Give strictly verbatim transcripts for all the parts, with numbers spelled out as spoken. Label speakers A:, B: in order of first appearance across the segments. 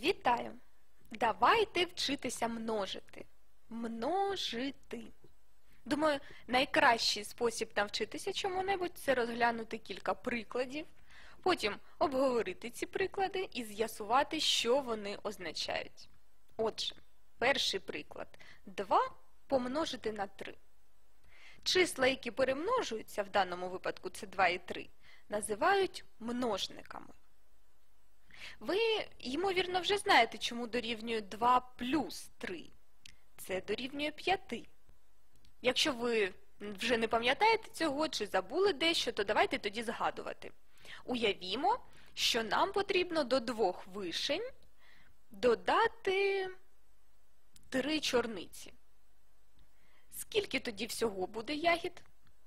A: Вітаю! Давайте вчитися множити. Множити. Думаю, найкращий спосіб навчитися чому-небудь – це розглянути кілька прикладів, потім обговорити ці приклади і з'ясувати, що вони означають. Отже, перший приклад. два помножити на три. Числа, які перемножуються, в даному випадку це два і три, називають множниками. Ви, ймовірно, вже знаєте, чому дорівнює два плюс три. Це дорівнює п'яти. Якщо ви вже не пам'ятаєте цього чи забули дещо, то давайте тоді згадувати. Уявімо, що нам потрібно до двох вишень додати три чорниці. Скільки тоді всього буде ягід?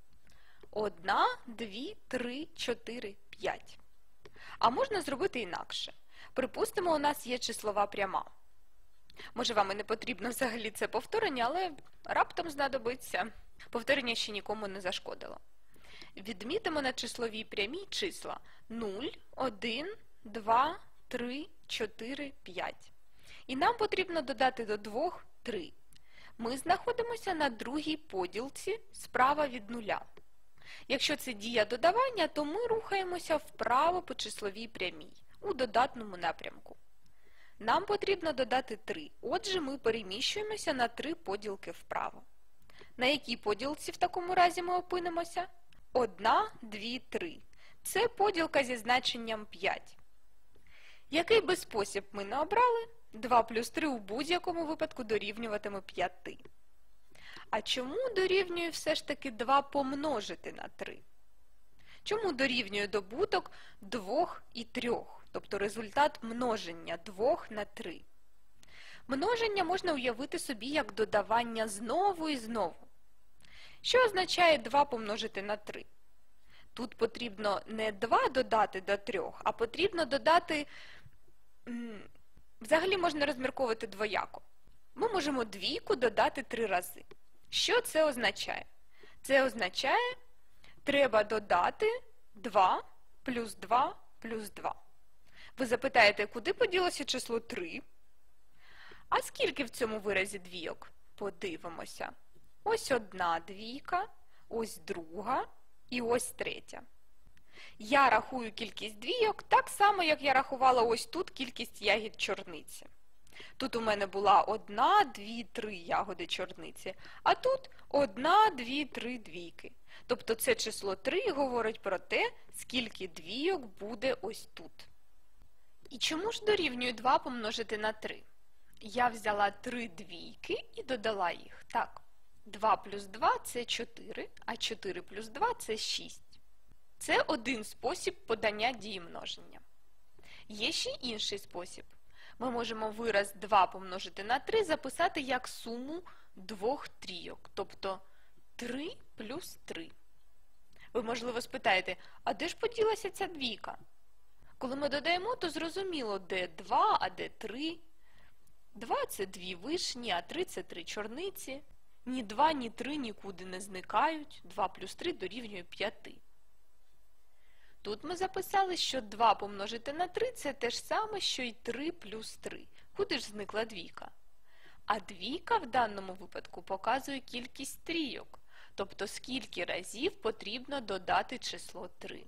A: Одна, дві, три, чотири, п'ять. А можна зробити інакше. Припустимо, у нас є числова пряма. Може, вам і не потрібно взагалі це повторення, але раптом знадобиться. Повторення ще нікому не зашкодило. Відмітимо на числовій прямій числа нуль, один, два, три, чотири, п'ять. І нам потрібно додати до двох три. Ми знаходимося на другій поділці справа від нуля. Якщо це дія додавання, то ми рухаємося вправо по числовій прямій, у додатному напрямку. Нам потрібно додати три, отже ми переміщуємося на три поділки вправо. На якій поділці в такому разі ми опинимося? Одна, дві, три. Це поділка зі значенням п'ять. Який би спосіб ми не обрали, два плюс три у будь-якому випадку дорівнюватиме п'яти. А чому дорівнює все ж таки два помножити на три? Чому дорівнює добуток двох і трьох, тобто результат множення двох на три? Множення можна уявити собі як додавання знову і знову. Що означає два помножити на три? Тут потрібно не два додати до трьох, а потрібно додати, взагалі можна розмірковувати двояко. Ми можемо двійку додати три рази. Що це означає? Це означає, треба додати два плюс два плюс два. Ви запитаєте, куди поділося число три? А скільки в цьому виразі двійок? Подивимося. Ось одна двійка, ось друга і ось третя. Я рахую кількість двійок так само, як я рахувала ось тут кількість ягід чорниці. Тут у мене була одна, дві, три ягоди чорниці, а тут одна, дві, три двійки. Тобто це число три говорить про те, скільки двійок буде ось тут. І чому ж дорівнює два помножити на три? Я взяла три двійки і додала їх. Так, два плюс два – це чотири, а чотири плюс два – це шість. Це один спосіб подання дії множення. Є ще інший спосіб. Ми можемо вираз два помножити на три записати як суму двох трійок, тобто три плюс три. Ви, можливо, спитаєте, а де ж поділася ця двійка? Коли ми додаємо, то зрозуміло, де два, а де три. два – це дві вишні, а три – це три чорниці. Ні два, ні три нікуди не зникають. два плюс три дорівнює п'яти. Тут ми записали, що два помножити на три – це те ж саме, що й три плюс три. Куди ж зникла двійка? А двійка в даному випадку показує кількість трійок, тобто скільки разів потрібно додати число три.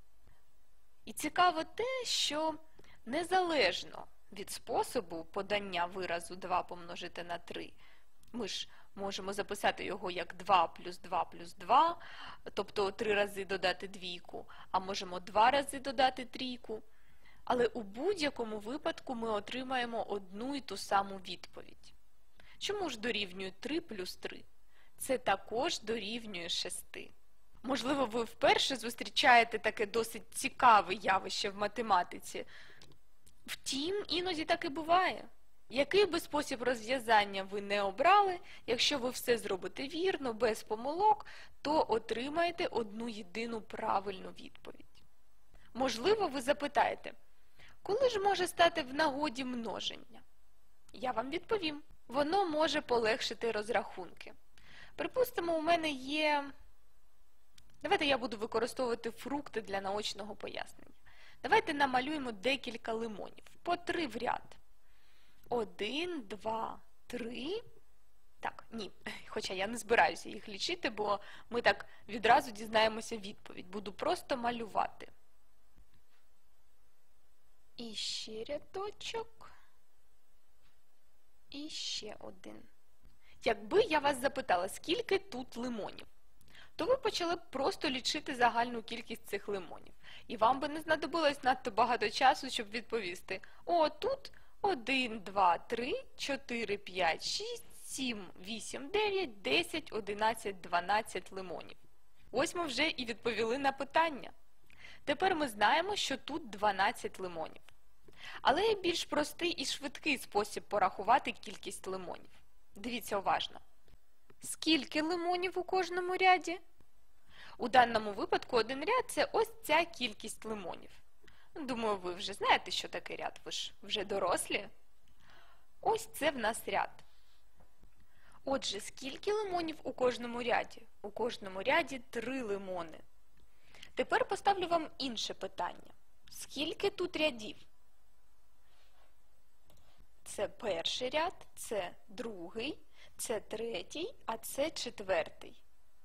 A: І цікаво те, що незалежно від способу подання виразу два помножити на три, ми ж можемо записати його як два плюс два плюс два, тобто три рази додати двійку, а можемо два рази додати трійку. Але у будь-якому випадку ми отримаємо одну і ту саму відповідь. Чому ж дорівнює три плюс три? Це також дорівнює шести. Можливо, ви вперше зустрічаєте таке досить цікаве явище в математиці. Втім, іноді так і буває. Який би спосіб розв'язання ви не обрали, якщо ви все зробите вірно, без помилок, то отримаєте одну єдину правильну відповідь. Можливо, ви запитаєте, коли ж може стати в нагоді множення? Я вам відповім. Воно може полегшити розрахунки. Припустимо, у мене є... Давайте я буду використовувати фрукти для наочного пояснення. Давайте намалюємо декілька лимонів, по три в ряд. один, два, три. Так, ні, хоча я не збираюся їх лічити, бо ми так відразу дізнаємося відповідь. Буду просто малювати. І ще рядочок. І ще один. Якби я вас запитала, скільки тут лимонів, то ви почали б просто лічити загальну кількість цих лимонів. І вам би не знадобилось надто багато часу, щоб відповісти. О, тут один, два, три, чотири, п'ять, шість, сім, вісім, дев'ять, десять, одинадцять, дванадцять лимонів. Ось ми вже і відповіли на питання. Тепер ми знаємо, що тут дванадцять лимонів. Але є більш простий і швидкий спосіб порахувати кількість лимонів. Дивіться уважно. Скільки лимонів у кожному ряді? У даному випадку один ряд – це ось ця кількість лимонів. Думаю, ви вже знаєте, що таке ряд, ви ж вже дорослі. Ось це в нас ряд. Отже, скільки лимонів у кожному ряді? У кожному ряді три лимони. Тепер поставлю вам інше питання. Скільки тут рядів? Це перший ряд, це другий, це третій, а це четвертий.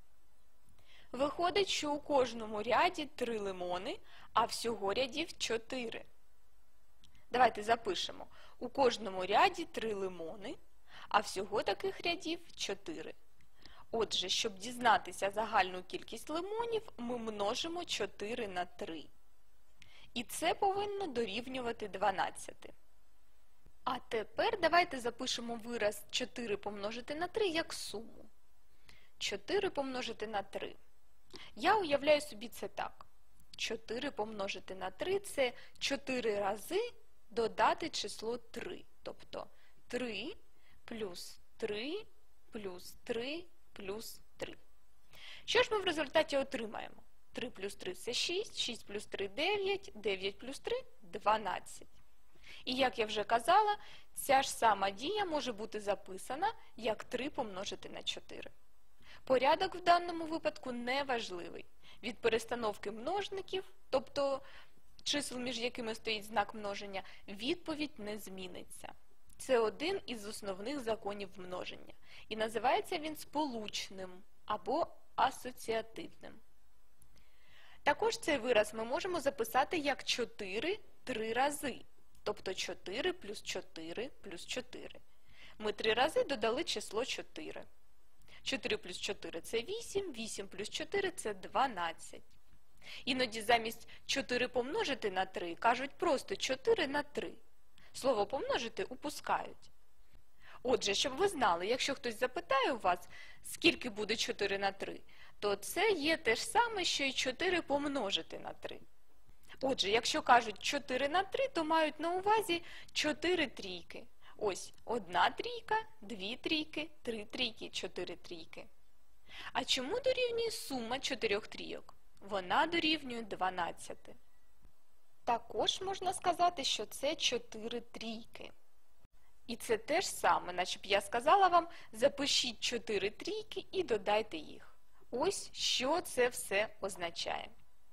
A: Виходить, що у кожному ряді три лимони, а всього рядів чотири. Давайте запишемо. У кожному ряді три лимони, а всього таких рядів чотири. Отже, щоб дізнатися загальну кількість лимонів, ми множимо чотири на три. І це повинно дорівнювати дванадцяти. А тепер давайте запишемо вираз чотири помножити на три як суму. чотири помножити на три. Я уявляю собі це так. чотири помножити на три – це чотири рази додати число три. Тобто три плюс три плюс три плюс три. Що ж ми в результаті отримаємо? три плюс три – це шість, шість плюс три – дев'ять, дев'ять плюс три – дванадцять. І, як я вже казала, ця ж сама дія може бути записана як три помножити на чотири. Порядок в даному випадку не важливий. Від перестановки множників, тобто чисел, між якими стоїть знак множення, відповідь не зміниться. Це один із основних законів множення. І називається він сполучним або асоціативним. Також цей вираз ми можемо записати як чотири три рази. Тобто чотири плюс чотири плюс чотири. Ми три рази додали число чотири. чотири плюс чотири – це вісім, вісім плюс чотири – це дванадцять. Іноді замість чотири помножити на три кажуть просто чотири на три. Слово помножити упускають. Отже, щоб ви знали, якщо хтось запитає у вас, скільки буде чотири на три, то це є те ж саме, що й чотири помножити на три. Отже, якщо кажуть чотири на три, то мають на увазі чотири трійки. Ось одна трійка, дві трійки, три трійки, чотири трійки. А чому дорівнює сума чотирьох трійок? Вона дорівнює дванадцяти. Також можна сказати, що це чотири трійки. І це те ж саме, наче б я сказала вам, запишіть чотири трійки і додайте їх. Ось що це все означає.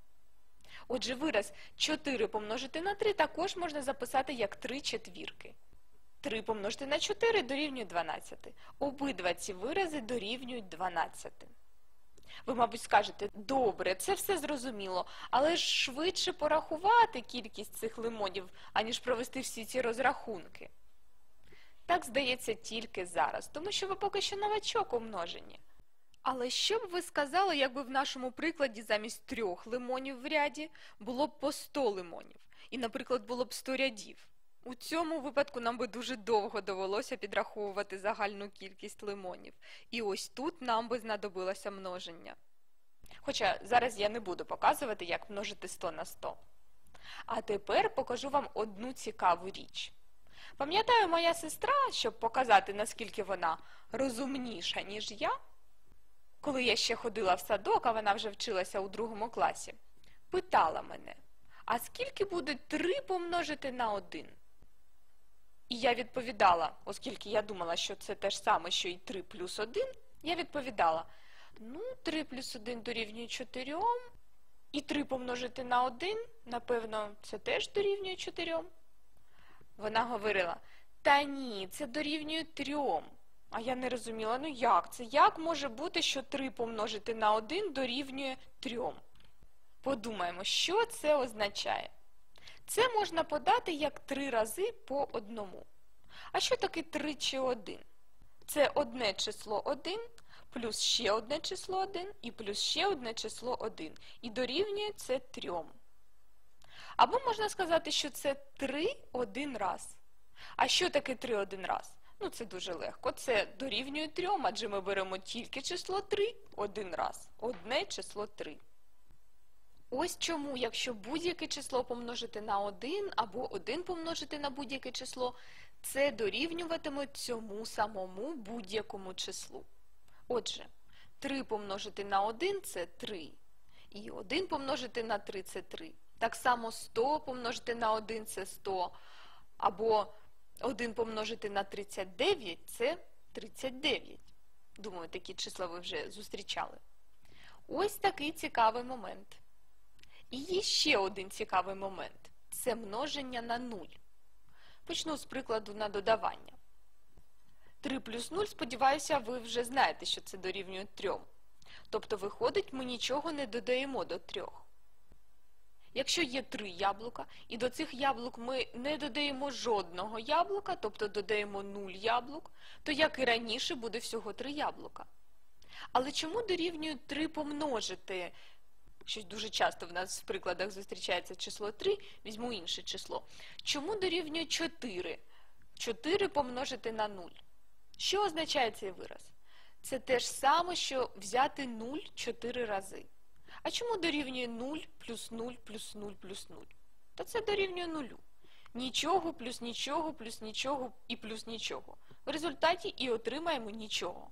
A: Отже, вираз чотири помножити на три також можна записати як три четвірки. три помножити на чотири дорівнює дванадцяти. Обидва ці вирази дорівнюють дванадцяти. Ви, мабуть, скажете, добре, це все зрозуміло, але ж швидше порахувати кількість цих лимонів, аніж провести всі ці розрахунки. Так здається тільки зараз, тому що ви поки що новачок у множенні. Але що б ви сказали, якби в нашому прикладі замість трьох лимонів в ряді було б по сто лимонів? І, наприклад, було б сто рядів. У цьому випадку нам би дуже довго довелося підраховувати загальну кількість лимонів. І ось тут нам би знадобилося множення. Хоча зараз я не буду показувати, як множити сто на сто. А тепер покажу вам одну цікаву річ. Пам'ятаю, моя сестра, щоб показати, наскільки вона розумніша, ніж я, коли я ще ходила в садок, а вона вже вчилася у другому класі, питала мене, а скільки буде три помножити на один? І я відповідала, оскільки я думала, що це те ж саме, що і три плюс один, я відповідала, ну, три плюс один дорівнює чотирьом, і три помножити на один, напевно, це теж дорівнює чотирьом. Вона говорила, Та ні, це дорівнює трьом. А я не розуміла, ну як це? Як може бути, що три помножити на один дорівнює трьом? Подумаємо, що це означає. Це можна подати як три рази по одному. А що таке три чи один? Це одне число один, плюс ще одне число один і плюс ще одне число один. І дорівнює це трьом. Або можна сказати, що це три один раз. А що таке три один раз? Ну, це дуже легко. Це дорівнює трьом, адже ми беремо тільки число три один раз. Одне число три. Ось чому, якщо будь-яке число помножити на один, або один помножити на будь-яке число, це дорівнюватиме цьому самому будь-якому числу. Отже, три помножити на один – це три. І один помножити на три – це три. Так само сто помножити на один – це сто. Або один помножити на тридцять дев'ять – це тридцять дев'ять. Думаю, такі числа ви вже зустрічали. Ось такий цікавий момент. І є ще один цікавий момент – це множення на нуль. Почну з прикладу на додавання. три плюс нуль, сподіваюся, ви вже знаєте, що це дорівнює трьом. Тобто, виходить, ми нічого не додаємо до трьох. Якщо є три яблука, і до цих яблук ми не додаємо жодного яблука, тобто додаємо нуль яблук, то, як і раніше, буде всього три яблука. Але чому дорівнює три помножити? Щось дуже часто в нас в прикладах зустрічається число три, візьму інше число. Чому дорівнює чотири? чотири помножити на нуль. Що означає цей вираз? Це те ж саме, що взяти нуль чотири рази. А чому дорівнює нуль плюс нуль плюс нуль плюс нуль? Та це дорівнює нулю. Нічого плюс нічого плюс нічого і плюс нічого. В результаті і отримаємо нічого.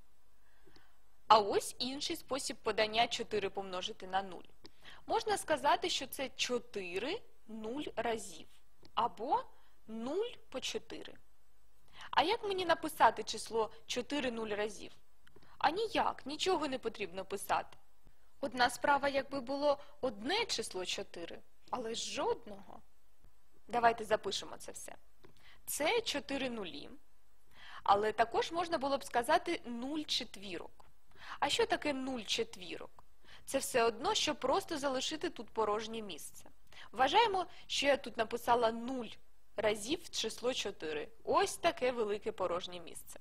A: А ось інший спосіб подання чотири помножити на нуль. Можна сказати, що це чотири нуль разів. Або нуль по чотири. А як мені написати число чотири нуль разів? А ніяк, нічого не потрібно писати. Одна справа, якби було одне число чотири, але ж жодного. Давайте запишемо це все. Це чотири нулі, але також можна було б сказати нуль четвірок. А що таке нуль четвірок? Це все одно, що просто залишити тут порожнє місце. Вважаємо, що я тут написала нуль разів число чотири. Ось таке велике порожнє місце.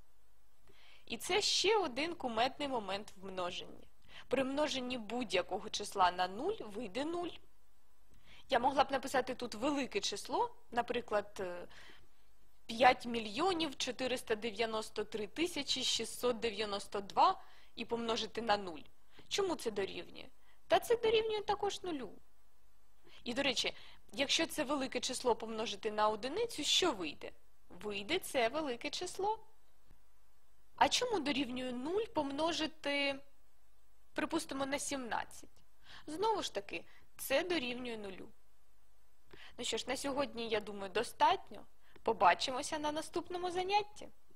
A: І це ще один кумедний момент в множенні. При множенні будь-якого числа на нуль вийде нуль. Я могла б написати тут велике число, наприклад, п'ять мільйонів чотириста дев'яносто три тисячі шістсот дев'яносто два і помножити на нуль. Чому це дорівнює? Та це дорівнює також нулю. І, до речі, якщо це велике число помножити на одиницю, що вийде? Вийде це велике число. А чому дорівнює нуль помножити, припустимо, на сімнадцять? Знову ж таки, це дорівнює нулю. Ну що ж, на сьогодні, я думаю, достатньо. Побачимося на наступному занятті.